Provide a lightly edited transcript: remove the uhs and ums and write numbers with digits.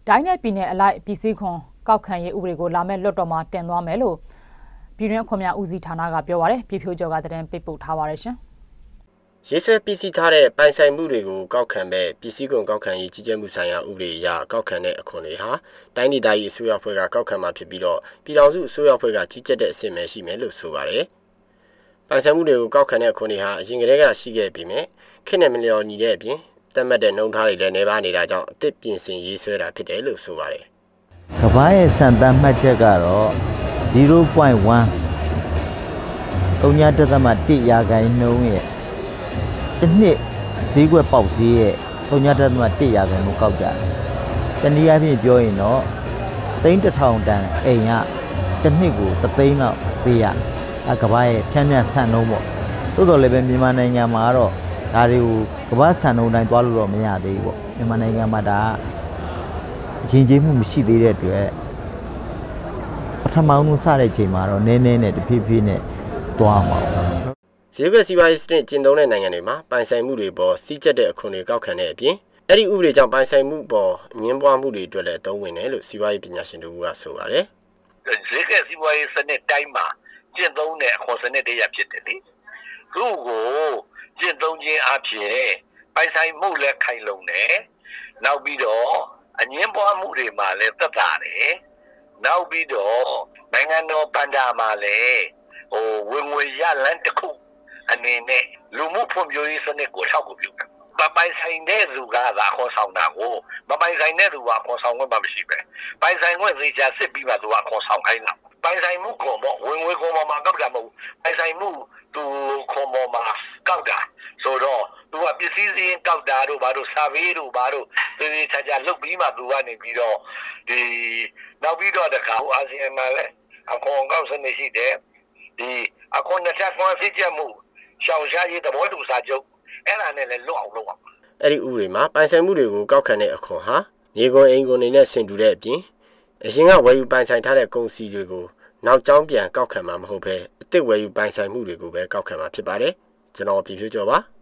တိုင်းနယ်ပြည်နယ်အလိုက်ပြည်စည်းခွန်ကောက်ခံရေးဥပဒေကိုလာမဲ့လွတ်တော်မှာတင်သွားမယ်လို့ပြည်တွင်းခွန်များဦးစီးဌာနကပြောပါတယ်ပြည်ဖြိုးကျော်ကသတင်းပေးပို့ထားပါတယ်ရှင်ရေးဆွဲပြည်စည်းထားတဲ့ပိုင်ဆိုင်မှုတွေကိုကောက်ခံမဲ့ပြည်စည်းခွန်ကောက်ခံရေးကြီးကြပ်မှုဆိုင်ရာဥပဒေအရကောက်ခံတဲ့အခွန်တွေဟာတိုင်းဒေသကြီးအစိုးရဖွဲ့ကကောက်ခံမှာဖြစ်ပြီးတော့ပြည်ထောင်စုအစိုးရဖွဲ့ကကြီးကြပ်တဲ့အဆင့်ပဲရှိမယ်လို့ဆိုပါတယ်ပိုင်ဆိုင်မှုတွေကိုကောက်ခံတဲ့အခွန်တွေဟာအရင်ကတည်းကရှိခဲ့ပြီးမြဲခေတ်နဲ့မလျော်ညီတဲ့အပြင်တတ်မှတ်တဲ့နှုန်းထားတွေလည်းနေပါနေတာကြောင့်အသစ်ပြင်ဆင်ရေးဆွဲတာဖြစ်တယ်လို့ဆိုပါတယ်ကမ္ဘာရဲ့စံတမ်းမှတ်ချက်ကတော့ 0.1 3.1 ရာခိုင်နှုန်းရဲ့တစ်နှစ်ဈေးကွက်ပေါက်ဈေးရဲ့ 3.1 ရာခိုင်နှုန်းကောက်ကြတယ်။တနည်းအားဖြင့်ပြောရင်တော့3,000 တန်အိမ်ကတစ်နှစ်ကို3,000,000လောက်ပေးရ။ကမ္ဘာရဲ့ဖြန့်ဖြန့်ဆန်နှုန်းပေါ့။သို့တော်လည်းပဲမြန်မာနိုင်ငံမှာတော့ဒါတွေကိုကမ္ဘာဆန်နှုန်းတိုင်းသွားလို့တော့မရသေးဘူးပေါ့။မြန်မာနိုင်ငံမှာဒါအချင်းချင်းမှုမရှိသေးတဲ့အတွက်ပထမဆုံးစတဲ့ချိန်မှာတော့နည်းနည်းနဲ့တဖြည်းဖြည်းနဲ့သွားမှာပေါ့ဈေးကွက်စီးပွားရေးစနစ်ကျင့်သုံးတဲ့နိုင်ငံတွေမှာပိုင်ဆိုင်မှုတွေပေါ်စီးကျက်တဲ့အခွန်တွေကောက်ခံတဲ့အပြင်အဲ့ဒီဥပဒေကြောင့်ပိုင်ဆိုင်မှုပေါ်အငင်းပွားမှုတွေအတွက်လည်းအသုံးဝင်တယ်လို့စီးပွားရေးပညာရှင်တို့ကဆိုပါတယ်ဈေးကွက်စီးပွားရေးစနစ်တိုင်းမှာကျင့်သုံးတဲ့အခွန်စနစ်တရားဖြစ်တယ်လေသူ့ကိုကျင့်သုံးခြင်းအပြင်ပိုင်ဆိုင်မှုလည်းခိုင်လုံတယ်နောက်ပြီးတော့အငင်းပွားမှုတွေမှာလည်းသက်သာတယ်နောက်ပြီးတော့နိုင်ငံတော်ဗန္ဒာမှာလည်းဝင်ငွေရလန်းတစ်ခုအနေနဲ့လူမှုဖွံ့ဖြိုးရေးစနစ်ကိုထောက်ကူပြုတယ်။ပိုင်ဆိုင်တဲ့လူကသာခေါ်ဆောင်တာကိုမပိုင်ဆိုင်တဲ့လူကခေါ်ဆောင်ခွင့်မရှိပဲ။ပိုင်ဆိုင်ခွင့်သေချာစစ်ပြီးမှသူကခေါ်ဆောင်ခိုင်းတာ။ပိုင်ဆိုင်မှုခွန်ပေါ့ဝင်ငွေခွန်ပေါ်မှာကောက်တာမဟုတ်ဘူး။ပိုင်ဆိုင်မှုသူခွန်ပေါ်မှာကောက်တာဆိုတော့သူကပစ္စည်းစည်းကောက်တာတို့ဘာတို့စာပေတို့ဘာတို့သေသေချာချာလုပ်ပြီးမှသူကနေပြီးတော့ဒီနောက်ပြီးတော့တခါအာဆီယံမှာလည်းအခွန်ကောက်စနစ်ရှိတယ်။ဒီအခွန်နဲ့ဆက်ခွန်စစ်ချက်မှုရှောင်ရှားရေးသဘောတူစာချုပ်အဲ့ဒါနဲ့လည်းလွတ်အောင်လုပ်အောင်အဲ့ဒီဥပဒေမှာပိုင်ဆိုင်မှုတွေကိုကောက်ခံတဲ့အခွန်ဟာမြေကွန်အိမ်ကွန်တွေနဲ့ဆင်တူတဲ့အပြင်အရင်ကဝယ်ယူပိုင်ဆိုင်ထားတဲ့ကုန်စည်တွေကိုနောက်ကျောင်းပြန်ကောက်ခံမှာမဟုတ်ဘဲအစ်စ်ဝယ်ယူပိုင်ဆိုင်မှုတွေကိုပဲကောက်ခံမှာဖြစ်ပါတယ်ကျွန်တော်ပြည်ဖြိုးကျော်ပါ